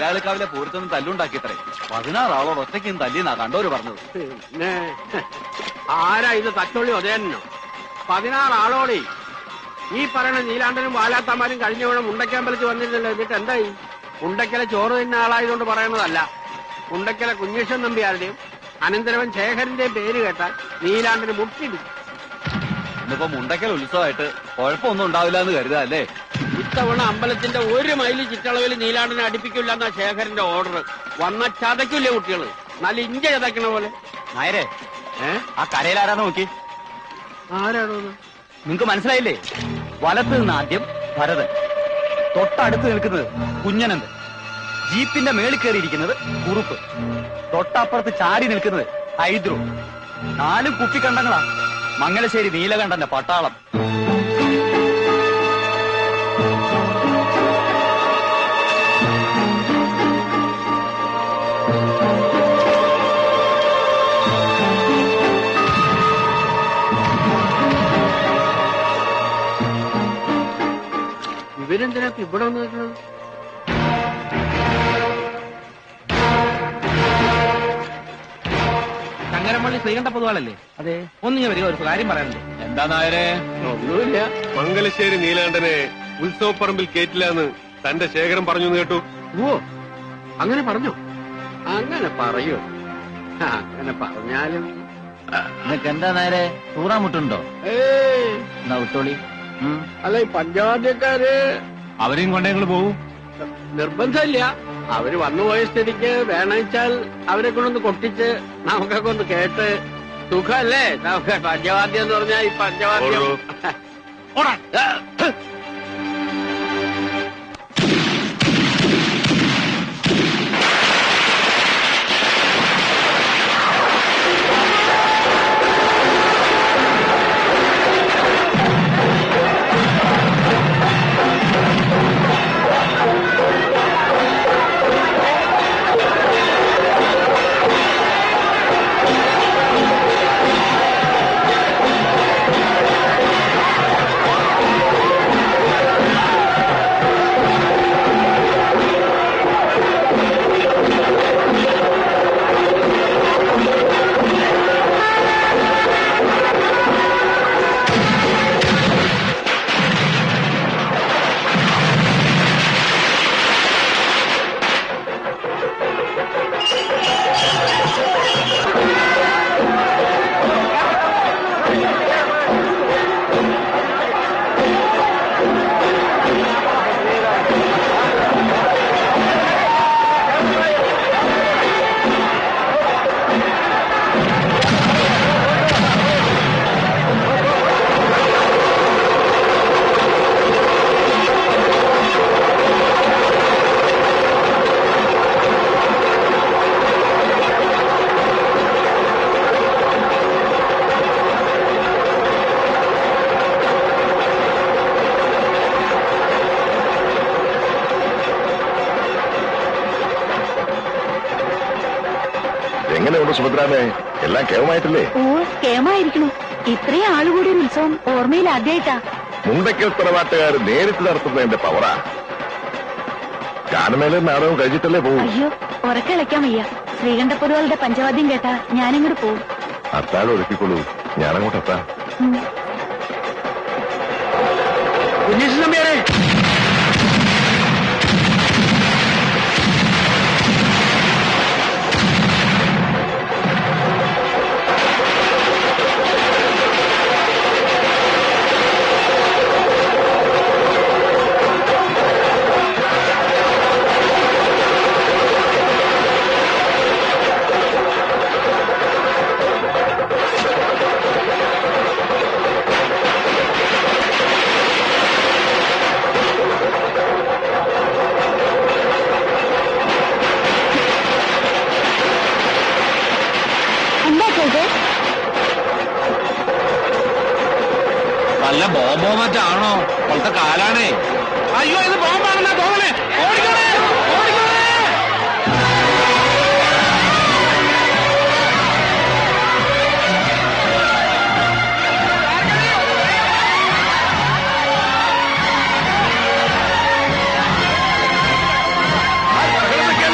വാഴക്കാവിലെ പൂരത്തൊന്നും തല്ലുണ്ടാക്കിയത്രേ. 16 ആളോട് ഒറ്റയ്ക്കും തല്ലിന്നാ കണ്ടോര് പറഞ്ഞത്. പിന്നെ ആരാ ഇത് തച്ചുള്ളി ഉദയനോ? 16 ആളോടെ ഈ പറയുന്ന നീലാണ്ടനും വാലാത്തമാരും കഴിഞ്ഞ വേണം മുണ്ടക്കമ്പലത്തിൽ വന്നിരുന്നല്ലോ. എന്നിട്ട് എന്തായി? മുണ്ടക്കലെ ചോറ് തിന്ന ആളായതുകൊണ്ട് പറയുന്നതല്ല. മുണ്ടക്കലെ കുഞ്ഞേശ്വൻ നമ്പിയാരുടെയും അനന്തരവൻ ശേഖരന്റെയും പേര് കേട്ടാൽ നീലാണ്ടന് മുട്ടിടും. ഇന്നിപ്പോ മുണ്ടക്കൽ ഉത്സവമായിട്ട് കുഴപ്പമൊന്നും ഉണ്ടാവില്ല എന്ന് കരുതാ അല്ലേ? ഇത്തവണ അമ്പലത്തിന്റെ 1 മൈൽ ചുറ്റളവിൽ നീലാണ്ടനെ അടുപ്പിക്കില്ല എന്നാ ശേഖരന്റെ ഓർഡർ. വന്ന ചതക്കില്ലേ കുട്ടികള്, നല്ല ഇഞ്ച ചതക്കണ പോലെ. നായരെ, ആ കരയിലാരാന്ന് നോക്കി. ആരാണോ? നിങ്ങക്ക് മനസ്സിലായില്ലേ? വലത്ത് നിന്ന് ആദ്യം ഭരതൻ, തൊട്ടടുത്ത് നിൽക്കുന്നത് കുഞ്ഞനന്ത്, ജീപ്പിന്റെ മേളിൽ കയറിയിരിക്കുന്നത് കുറുപ്പ്, തൊട്ടപ്പുറത്ത് ചാടി നിൽക്കുന്നത് ഹൈദ്രു. 4 കുപ്പിക്കണ്ടങ്ങളാ മംഗലശ്ശേരി നീലകണ്ഠന്റെ പട്ടാളം. ഇവരെന്തിനാ ഇവിടെ വന്ന് നിൽക്കുന്നത്? ശങ്കരമള്ളി ശ്രീകണ്ഠ പൊതുവാളല്ലേ? അതെ. ഒന്ന് ഞാൻ വരിക, ഒരു കാര്യം പറയാനുണ്ട്. എന്താ നായരെ? ഒന്നുമില്ല. മംഗലശ്ശേരി നീലകണ്ഠനെ ഉത്സവപ്പറമ്പിൽ കേറ്റില്ലാന്ന് തന്റെ ശേഖരം പറഞ്ഞു കേട്ടു. ഓ, അങ്ങനെ പറഞ്ഞോ? അങ്ങനെ പറയോ? അങ്ങനെ പറഞ്ഞാലും നിനക്ക് എന്താ നേരെ തൂറാമുട്ടുണ്ടോ? എന്നാ വിട്ടോളി. അല്ല, ഈ പഞ്ചവാദ്യക്കാര് അവരെയും കൊണ്ടേ നിങ്ങൾ പോവും. നിർബന്ധമില്ല. അവര് വന്നുപോയ സ്ഥിതിക്ക് വേണമെച്ചാൽ അവരെ കൊണ്ടൊന്ന് കൊട്ടിച്ച് നമുക്കൊക്കെ ഒന്ന് കേട്ട് സുഖല്ലേ? നമുക്ക് പഞ്ചവാദ്യം എന്ന് പറഞ്ഞാൽ ഈ പഞ്ചവാദ്യം എങ്ങനെയുണ്ട് സുഭദ്രാമേ? എല്ലാം കേമമായിട്ടില്ലേ? ഓ, കേമായിരിക്കണു. ഇത്രയും ആളുകൂടി ഒരു ഉത്സവം ഓർമ്മയിൽ ആദ്യമായിട്ടാ. മുണ്ടക്കൽ തറവാട്ടുകാർ നേരിട്ട് നടത്തുന്നതിന്റെ പവറാ. ഗാനമേലും നാടകവും കഴിച്ചിട്ടല്ലേ പോകും. അയ്യോ, ഉറക്കളിക്കാൻ വയ്യ. ശ്രീകണ്ഠപൊതുവാളുടെ പഞ്ചവാദ്യം കേട്ടാ ഞാനിങ്ങോട്ട് പോവും. അത്താഴം ഒരുക്കിക്കൊള്ളൂ, ഞാനങ്ങോട്ടെത്താം. നല്ല ബോംബോ മറ്റാണോ? പോലത്തെ കാലാണേ. അയ്യോ, ഇത് ബോംബാണെന്നാ തോന്നണേ. ഓടിക്കോളേ, ഓടിക്കോളേ. കേൾക്കണ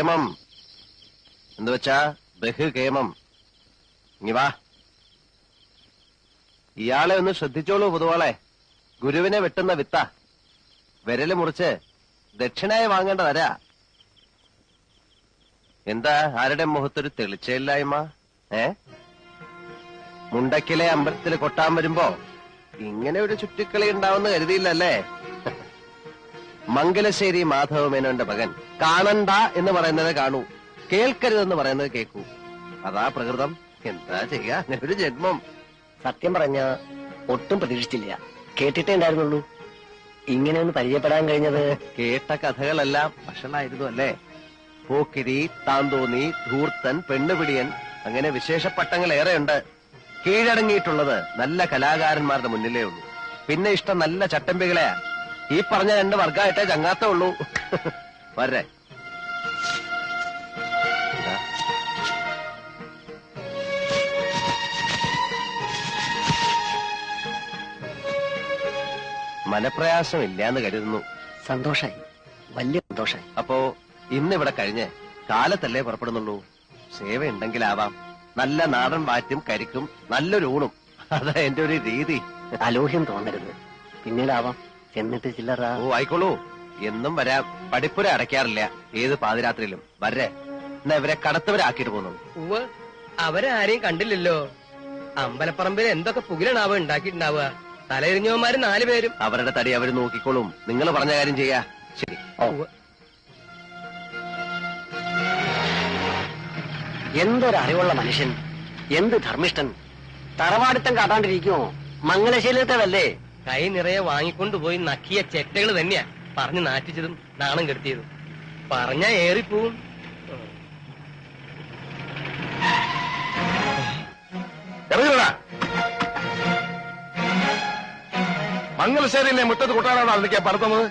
ബഹുകേമം എന്ന് വെച്ചാ ബഹുകേമം. ഇനി വാ. ഇയാളെ ഒന്ന് ശ്രദ്ധിച്ചോളൂ പൊതുവാളെ. ഗുരുവിനെ വെട്ടുന്ന വിത്ത. വിരല് മുറിച്ച് ദക്ഷിണായി വാങ്ങേണ്ടതരാ. എന്താ ആരുടെ മുഖത്തൊരു തെളിച്ചയില്ലായ്മ? മുണ്ടക്കിലെ അമ്പലത്തിൽ കൊട്ടാൻ വരുമ്പോ ഇങ്ങനെ ഒരു ചുറ്റിക്കളി ഉണ്ടാവുന്ന കരുതിയില്ലല്ലേ? മംഗലശ്ശേരി മാധവമേനോന്റെ മകൻ. കാണണ്ട എന്ന് പറയുന്നത് കാണൂ, കേൾക്കരുതെന്ന് പറയുന്നത് കേൾക്കൂ. അതാ പ്രകൃതം. എന്താ ചെയ്യാ, അങ്ങനെ ഒരു ജന്മം. സത്യം പറഞ്ഞ ഒട്ടും പ്രതീക്ഷിച്ചില്ല. കേട്ടിട്ടേ ഉണ്ടായിരുന്നുള്ളൂ. ഇങ്ങനെ ഒന്ന് പരിചയപ്പെടാൻ കഴിഞ്ഞത്. കേട്ട കഥകളെല്ലാം ഭക്ഷണമായിരുന്നു അല്ലേ? പോക്കിരി, താന്തോന്നി, ധൂർത്തൻ, പെണ്ണുപിടിയൻ, അങ്ങനെ വിശേഷപ്പട്ടങ്ങൾ ഏറെയുണ്ട്. കീഴടങ്ങിയിട്ടുള്ളത് നല്ല കലാകാരന്മാരുടെ മുന്നിലേ ഉള്ളൂ. പിന്നെ ഇഷ്ടം നല്ല ചട്ടമ്പികളെയാ. ഈ പറഞ്ഞ 2 വർഗമായിട്ടേ ചങ്ങാത്തേ ഉള്ളൂ. വരെ മനപ്രയാസം ഇല്ലാന്ന് കരുതുന്നു. സന്തോഷായി, വലിയ സന്തോഷായി. അപ്പോ ഇന്നിവിടെ കഴിഞ്ഞ് കാലത്തല്ലേ പുറപ്പെടുന്നുള്ളൂ. സേവയുണ്ടെങ്കിലാവാം. നല്ല നാടൻ വാറ്റും കരിക്കും നല്ലൊരു ഊണും. അതാ എന്റെ ഒരു രീതി. അലോഹ്യം തോന്നരുത്, പിന്നീടാവാം. എന്നിട്ട് ചില്ലറ. ഓ ആയിക്കോളൂ, എന്നും വരാം. പഠിപ്പുര അടയ്ക്കാറില്ല ഏത് പാതിരാത്രിയിലും. വരെ എന്നാ ഇവരെ കടത്തവരാക്കിട്ട് പോകുന്നു. അവരാരെയും കണ്ടില്ലല്ലോ. അമ്പലപ്പറമ്പിൽ എന്തൊക്കെ പുകിലാണാവുക ഉണ്ടാക്കിയിട്ടുണ്ടാവുക. തലയെറിഞ്ഞവന്മാര് 4 പേരും. അവരുടെ തടി അവര് നോക്കിക്കോളും. നിങ്ങൾ പറഞ്ഞ കാര്യം ചെയ്യാ. ശരി. എന്തൊരറിവുള്ള മനുഷ്യൻ, എന്ത് ധർമ്മിഷ്ഠൻ. തറവാടിത്തം കാട്ടാണ്ടിരിക്കുമോ? മംഗലശീലത്തല്ലേ? കൈ നിറയെ വാങ്ങിക്കൊണ്ടുപോയി നക്കിയ ചെറ്റകൾ തന്നെയാ പറഞ്ഞു നാറ്റിച്ചതും നാണം കെടുത്തിയതും. പറഞ്ഞ ഏറിപ്പോവും. മംഗലശ്ശേരിയിലെ മുറ്റത്ത് കൊട്ടാനാണോ അതൊക്കെ പറത്തുന്നത്?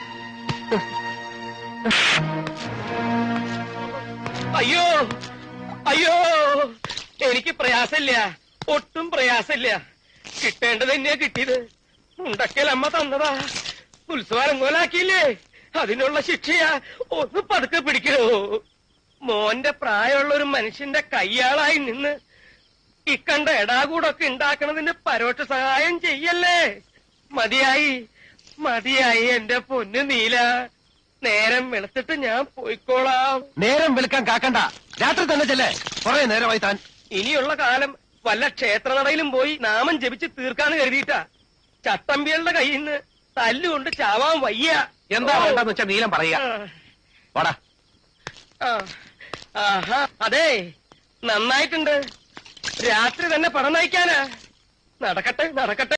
അയ്യോ അയ്യോ, എനിക്ക് പ്രയാസമില്ല, ഒട്ടും പ്രയാസമില്ല. കിട്ടേണ്ടത് തന്നെയാ കിട്ടിയത്. മുണ്ടക്കൽ അമ്മ തന്നതാ. ഉത്സവം കോലാക്കിയില്ലേ, അതിനുള്ള ശിക്ഷയാ. ഒന്ന് പതുക്കെ പിടിക്കണോ. മോന്റെ പ്രായമുള്ള ഒരു മനുഷ്യന്റെ കയ്യാളായി നിന്ന് ഇക്കണ്ട എടാകൂടൊക്കെ ഉണ്ടാക്കണതിന് പരോക്ഷ സഹായം ചെയ്യല്ലേ. മതിയായി മതിയായി എന്റെ പൊന്നു നീല. നേരം വെളുത്തിട്ട് ഞാൻ പോയിക്കോളാം. നേരം വെളുക്കാൻ കാക്കണ്ട, രാത്രി തന്നെ ചെല്ലേ. കുറെ നേരമായി താൻ. ഇനിയുള്ള കാലം വല്ല ക്ഷേത്രനടയിലും പോയി നാമം ജപിച്ച് തീർക്കാന്ന് കരുതിയിട്ടാ. ചട്ടമ്പികളുടെ കയ്യിൽ നിന്ന് തല്ലുകൊണ്ട് ചാവാൻ വയ്യ. എന്താ വേണ്ടെന്ന് വെച്ചാ നീലം പറയുക. അതെ, നന്നായിട്ടുണ്ട്. രാത്രി തന്നെ പണം നയിക്കാനാ. നടക്കട്ടെ നടക്കട്ടെ.